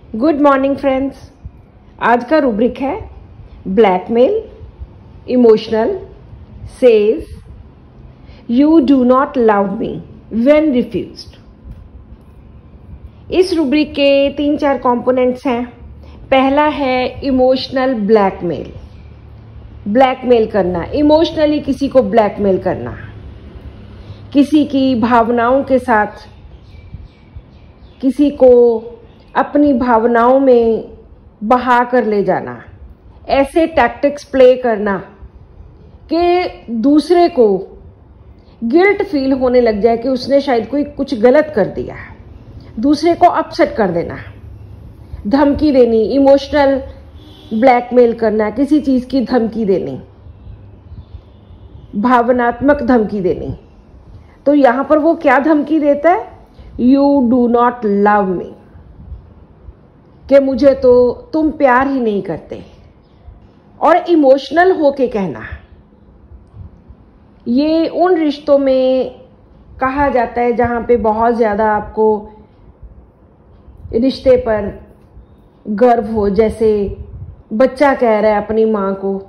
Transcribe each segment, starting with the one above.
Good morning friends. आज का rubric है blackmail, emotional, says, you do not love me when refused. इस rubric के 3-4 कंपोनेंट्स हैं। पहला है इमोशनल ब्लैकमेल, ब्लैकमेल करना, इमोशनली किसी को ब्लैकमेल करना, किसी की भावनाओं के साथ किसी को अपनी भावनाओं में बहा कर ले जाना, ऐसे टैक्टिक्स प्ले करना कि दूसरे को गिल्ट फील होने लग जाए कि उसने शायद कोई कुछ गलत कर दिया, दूसरे को अपसेट कर देना, धमकी देनी, इमोशनल ब्लैकमेल करना, किसी चीज की धमकी देनी, भावनात्मक धमकी देनी। तो यहां पर वो क्या धमकी देता है? You do not love me, कि मुझे तो तुम प्यार ही नहीं करते। और इमोशनल होके कहना, ये उन रिश्तों में कहा जाता है जहां पे बहुत ज्यादा आपको रिश्ते पर गर्व हो, जैसे बच्चा कह रहा है अपनी माँ को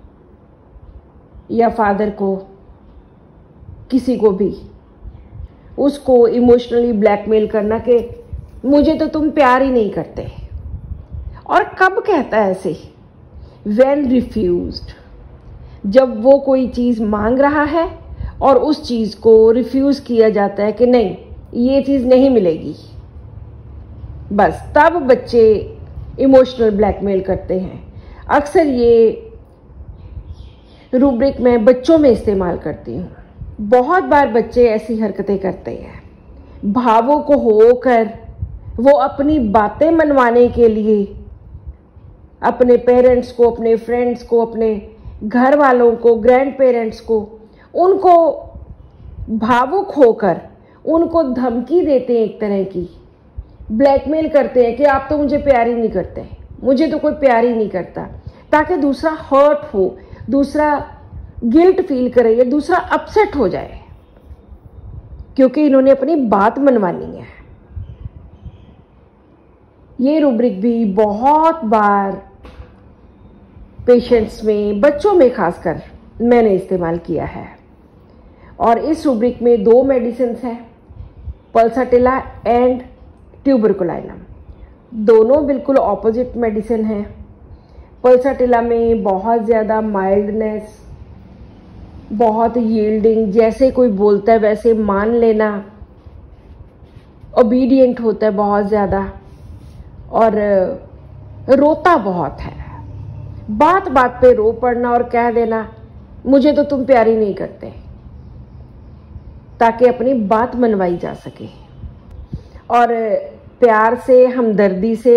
या फादर को, किसी को भी, उसको इमोशनली ब्लैकमेल करना कि मुझे तो तुम प्यार ही नहीं करते। और कब कहता है ऐसे? व्हेन रिफ्यूज्ड, जब वो कोई चीज मांग रहा है और उस चीज को रिफ्यूज किया जाता है कि नहीं, ये चीज नहीं मिलेगी, बस तब बच्चे इमोशनल ब्लैकमेल करते हैं। अक्सर ये रूब्रिक मैं बच्चों में इस्तेमाल करती हूँ। बहुत बार बच्चे ऐसी हरकतें करते हैं, भावुक को होकर वो अपनी बातें मनवाने के लिए अपने पेरेंट्स को, अपने फ्रेंड्स को, अपने घर वालों को, ग्रैंड पेरेंट्स को, उनको भावुक होकर उनको धमकी देते हैं, एक तरह की ब्लैकमेल करते हैं कि आप तो मुझे प्यार ही नहीं करते, मुझे तो कोई प्यार ही नहीं करता, ताकि दूसरा हर्ट हो, दूसरा गिल्ट फील करे या दूसरा अपसेट हो जाए, क्योंकि इन्होंने अपनी बात मनवानी है। ये रूब्रिक भी बहुत बार पेशेंट्स में, बच्चों में खासकर, मैंने इस्तेमाल किया है। और इस रूब्रिक में 2 मेडिसिन हैं, पल्साटिला एंड ट्यूबरकुलाइनम। दोनों बिल्कुल ऑपोजिट मेडिसिन हैं। पल्साटिला में बहुत ज़्यादा माइल्डनेस, बहुत यील्डिंग, जैसे कोई बोलता है वैसे मान लेना, ओबीडियंट होता है बहुत ज़्यादा, और रोता बहुत है, बात बात पे रो पड़ना और कह देना मुझे तो तुम प्यार ही नहीं करते, ताकि अपनी बात मनवाई जा सके। और प्यार से, हमदर्दी से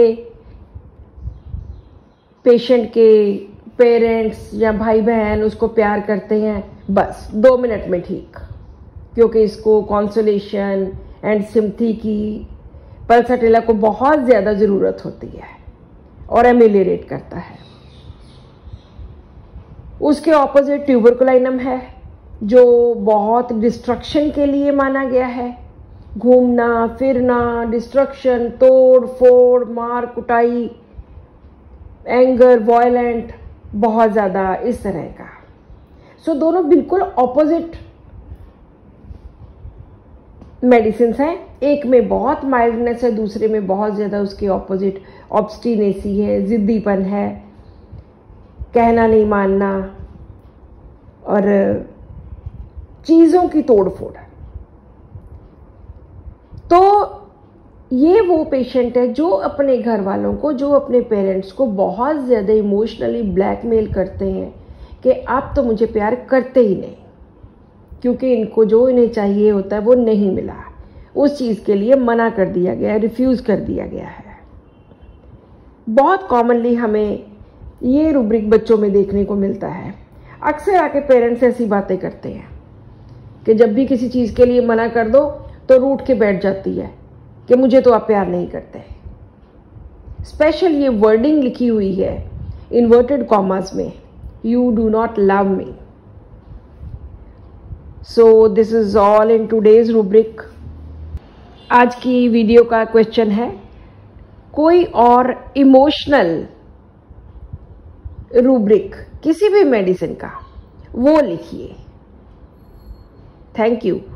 पेशेंट के पेरेंट्स या भाई बहन उसको प्यार करते हैं, बस 2 मिनट में ठीक, क्योंकि इसको कॉन्सोलेशन एंड सिम्पथी की पल्साटिला को बहुत ज़्यादा ज़रूरत होती है और एमिलियरेट करता है। उसके ऑपोजिट ट्यूबरकुलाइनम है, जो बहुत डिस्ट्रक्शन के लिए माना गया है, घूमना फिरना, डिस्ट्रक्शन, तोड़ फोड़, मार कुटाई, एंगर, वायलेंट, बहुत ज़्यादा इस तरह का। सो दोनों बिल्कुल ऑपोजिट मेडिसिन हैं। एक में बहुत माइल्डनेस है, दूसरे में बहुत ज़्यादा उसके ऑपोजिट ऑब्स्टिनेसी है, जिद्दीपन है, कहना नहीं मानना और चीज़ों की तोड़फोड़। तो ये वो पेशेंट है जो अपने घर वालों को, जो अपने पेरेंट्स को बहुत ज़्यादा इमोशनली ब्लैकमेल करते हैं कि आप तो मुझे प्यार करते ही नहीं, क्योंकि इनको जो इन्हें चाहिए होता है वो नहीं मिला, उस चीज़ के लिए मना कर दिया गया है, रिफ्यूज़ कर दिया गया है। बहुत कॉमनली हमें ये रूब्रिक बच्चों में देखने को मिलता है। अक्सर आके पेरेंट्स ऐसी बातें करते हैं कि जब भी किसी चीज़ के लिए मना कर दो तो रूठ के बैठ जाती है कि मुझे तो आप प्यार नहीं करते। स्पेशल ये वर्डिंग लिखी हुई है इन्वर्टेड कॉमास में, you do not love me. So this is all in today's rubric. आज की वीडियो का क्वेश्चन है, कोई और इमोशनल रूब्रिक किसी भी मेडिसिन का, वो लिखिए। Thank you.